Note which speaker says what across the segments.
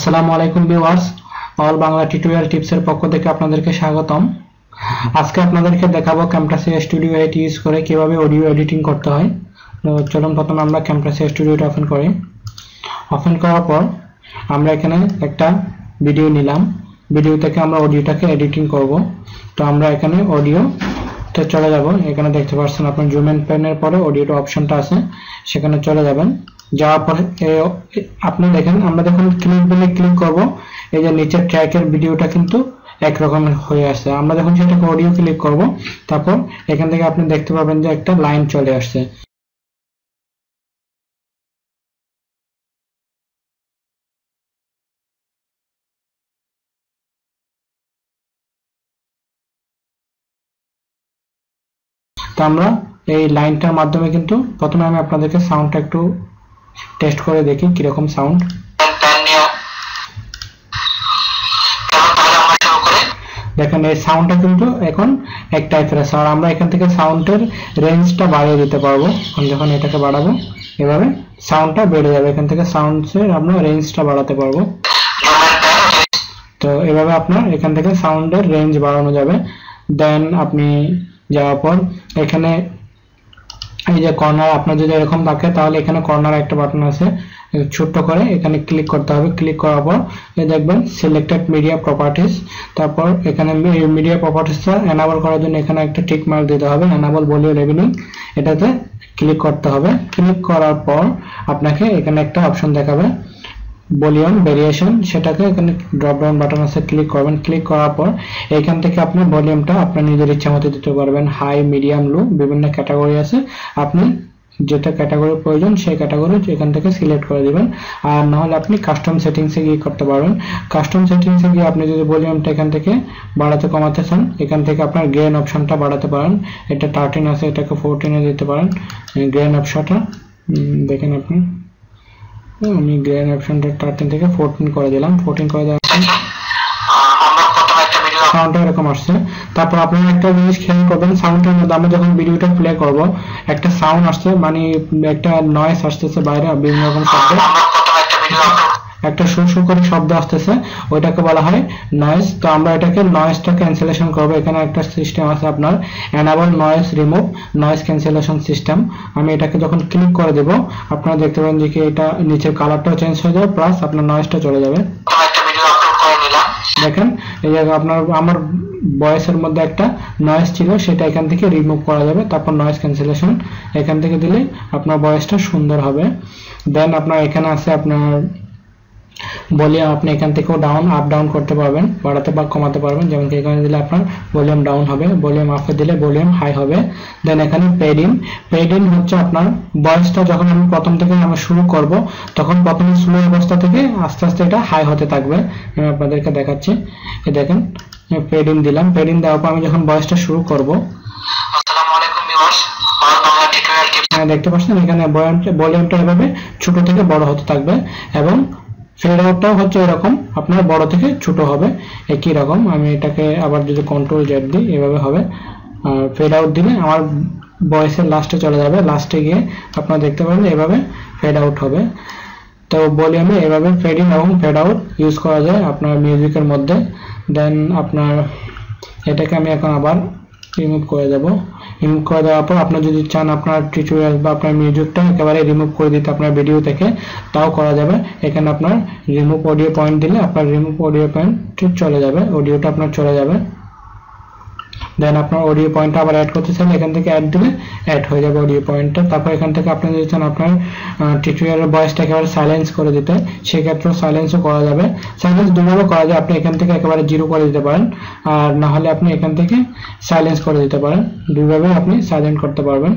Speaker 1: আসসালামু আলাইকুম viewers, all Bangla tutorial টিপসের পক্ষ থেকে আপনাদেরকে স্বাগতম। আজকে আপনাদেরকে দেখাবো ক্যামটাসিয়া স্টুডিও 8 ইউজ করে কিভাবে অডিও এডিটিং করতে হয়। তো চলুন প্রথমে আমরা ক্যামটাসিয়া স্টুডিওটা ওপেন করি। ওপেন করার পর আমরা এখানে একটা ভিডিও নিলাম, ভিডিও থেকে আমরা অডিওটাকে এডিটিং করব। তো আমরা এখানে অডিওতে চলে যাব। এখানে দেখতে পাচ্ছেন আপনার জুম এন্ড প্যানের পরে অডিওটা অপশনটা আছে, সেখানে চলে যাবেন। যাওয়ার পরে আপনি দেখেন আমরা যখন ক্লিক করব, এই যে নিচের ট্র্যাকের ভিডিওটা কিন্তু এক রকমের হয়ে আসছে। আমরা যখন সেটাকে অডিও ক্লিক করব, তারপর এখান থেকে আপনি দেখতে পাবেন যে একটা লাইন চলে আসছে। তো আমরা এই লাইনটার মাধ্যমে কিন্তু প্রথমে আমি আপনাদেরকে সাউন্ডটা একটু টেস্ট করে দেখি কিরকম সাউন্ড। দেখেন এই সাউন্ডটা কিন্তু এখন এক টাইপের আছে, আর আমরা এখান থেকে সাউন্ডের রেঞ্জটা বাড়িয়ে দিতে পারবো। আমি যখন এটাকে বাড়াবো, এভাবে সাউন্ডটা বেড়ে যাবে। এখান থেকে সাউন্ডের আমরা রেঞ্জটা বাড়াতে পারবো। তো এভাবে আপনার এখান থেকে সাউন্ডের রেঞ্জ বাড়ানো যাবে। দেন আপনি যাওয়ার পর এখানে এই যে কর্নার আপনার যদি এরকম থাকে, তাহলে এখানে কর্নার একটা বাটন আছে, ছোট্ট করে এখানে ক্লিক করতে হবে। ক্লিক করার পর দেখবেন সিলেক্টেড মিডিয়া প্রপার্টিজ। তারপর এখানে মিডিয়া প্রপার্টিজটা এনাবল করার জন্য এখানে একটা টিক মার্ক দিতে হবে, এনাবল ভলিউম লেভেলিং, এটাতে ক্লিক করতে হবে। ক্লিক করার পর আপনাকে এখানে একটা অপশন দেখাবে ভলিউম ভেরিয়েশন, সেটাকে এখানে ড্রপ ডাউন বাটন আছে, ক্লিক করবেন। ক্লিক করার পর এখান থেকে আপনি ভলিউমটা আপনার নিজের ইচ্ছা মতো দিতে পারবেন, হাই, মিডিয়াম, লো, বিভিন্ন ক্যাটাগরি আছে। আপনি যেটা ক্যাটাগরি প্রয়োজন সেই ক্যাটাগরি এখান থেকে সিলেক্ট করে দিবেন। আর না হলে আপনি কাস্টম সেটিংসে গিয়ে করতে পারবেন। কাস্টম সেটিংসে গিয়ে আপনি যদি ভলিউমটা এখান থেকে বাড়াতে কমাতে চান, এখান থেকে আপনার গেইন অপশনটা বাড়াতে পারেন। এটা 13 আছে, এটাকে 14 এ দিতে পারেন। গেইন অপশনটা দেখেন আপনি, আমি গেইন অপশনটা 13 থেকে 14 করে দিলাম। 14 করে দেওয়ার পর সাউন্ডটা এরকম আসছে। তারপর আপনারা একটা জিনিস খেয়াল করবেন, সাউন্ডের মধ্যে আমরা যখন ভিডিওটা প্লে করব, একটা সাউন্ড আসছে, মানে একটা নয়েজ আসতেছে বাইরে, বিভিন্ন রকম শব্দ, একটা শু করে শব্দ আসতেছে, ওইটাকে বলা হয় নয়েজ। তো আমরা এটাকে নয়েজটা ক্যান্সেলেশন করব। এখানে একটা সিস্টেম আছে আপনার enable noise remove noise cancellation system. আমি এটাকে যখন ক্লিক করে দেব, আপনারা দেখতে পাবেন যে কি এটা নিচের কালারটাও চেঞ্জ হয়ে যাবে, প্লাস আপনার নয়েজটা চলে যাবে। দেখেন এই জায়গায় আপনার আমার ভয়েসের মধ্যে একটা নয়েজ ছিল, সেটা এখান থেকে রিমুভ করা যাবে। তারপর নয়েজ ক্যান্সেলেশন এখান থেকে দিলে আপনার ভয়েসটা সুন্দর হবে। দেন আপনার এখানে আছে আপনার ভলিউম, আপনি এখান থেকেও ডাউন আপ ডাউন করতে পারবেন, বাড়াতে বা কমাতে পারবেন। যেমন কি এখানে দিলে আপনার ভলিউম ডাউন হবে, ভলিউম আপে দিলে ভলিউম হাই হবে। দেন এখানে পেড ইন হচ্ছে আপনার ভয়েসটা যখন আমি প্রথম থেকে আমরা শুরু করব, তখন প্রথমে স্লো অবস্থা থেকে আস্তে আস্তে এটা হাই হতে থাকবে। আমি আপনাদেরকে দেখাচ্ছি, এই দেখেন পেড ইন দিলাম। পেড ইন দেওয়ার পর আমি যখন ভয়েসটা শুরু করব, আসসালামু আলাইকুম viewers, all Bangla tutorial tips, দেখতে পাচ্ছেন এখানে ভলিউমটা এভাবে ছোট থেকে বড় হতে থাকবে, এবং ফেড আউটটাও হচ্ছে এরকম আপনার বড় থেকে ছোট হবে একই রকম। আমি এটাকে আবার যদি কন্ট্রোল জেড দিই, এভাবে হবে। আর ফেড আউট দিলে আমার ভয়েসের লাস্টে চলে যাবে, লাস্টে গিয়ে আপনারা দেখতে পাবেন এভাবে ফেড আউট হবে। তো ভলিউমে এভাবে ফেড ইন এবং ফেড আউট ইউজ করা যায় আপনার মিউজিকের মধ্যে। দেন আপনার এটাকে আমি এখন আবার রিমুভ করে দেব। রিমুভ করে দেওয়ার পর আপনি যদি চান আপনার টিউটোরিয়াল বা আপনার মিউজিকটা একেবারে রিমুভ করে দিতে আপনার ভিডিও থেকে, তাও করা যাবে। এখানে আপনার রিমুভ অডিও পয়েন্ট দিলে আপনার রিমুভ অডিও পয়েন্ট চলে যাবে, অডিওটা আপনার চলে যাবে। দেন আপনার অডিও পয়েন্টটা আবার অ্যাড করতে চাইলে এখান থেকে অ্যাড দিলে অ্যাড হয়ে যাবে অডিও পয়েন্টটা। তারপর এখান থেকে আপনি যদি চান আপনার টিউটোরিয়ালের ভয়েসটা একেবারে সাইলেন্স করে দিতে, সেক্ষেত্রেও সাইলেন্সও করা যাবে। সাইলেন্স দুভাবে করা যায়, আপনি এখান থেকে একেবারে 0 করে দিতে পারেন, আর না হলে আপনি এখান থেকে সাইলেন্স করে দিতে পারেন। দুইভাবে আপনি সাইলেন্ট করতে পারবেন।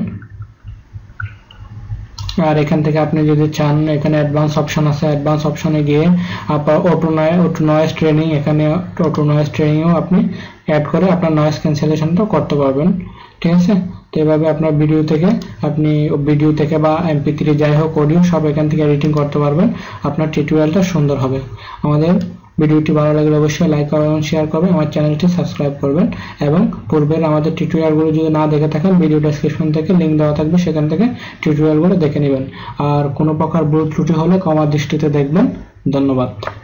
Speaker 1: আর এখান থেকে আপনি যদি চান, এখানে অ্যাডভান্স অপশন আছে, অ্যাডভান্স অপশনে গিয়ে আপনার অটো নয়েজ ট্রেনিং, এখানে অটো নয়েজ ট্রেনিংও আপনি অ্যাড করে আপনার নয়েজ ক্যান্সেলেশনটা করতে পারবেন। ঠিক আছে, তো এভাবে আপনার ভিডিও থেকে বা MP3 যাই হোক অডিও সব এখান থেকে এডিটিং করতে পারবেন। আপনার টিউটোরিয়ালটা সুন্দর হবে। আমাদের ভিডিওটি ভালো লাগলে অবশ্যই লাইক করবেন, শেয়ার করবেন, আমার চ্যানেলটি সাবস্ক্রাইব করবেন, এবং পূর্বের আমাদের টিউটোরিয়ালগুলো যদি না দেখে থাকেন, ভিডিও ডেসক্রিপশন থেকে লিংক দেওয়া থাকবে, সেখান থেকে টিউটোরিয়ালগুলো দেখে নেবেন। আর কোনো প্রকার ভুল ত্রুটি হলে ক্ষমার দৃষ্টিতে দেখবেন। ধন্যবাদ।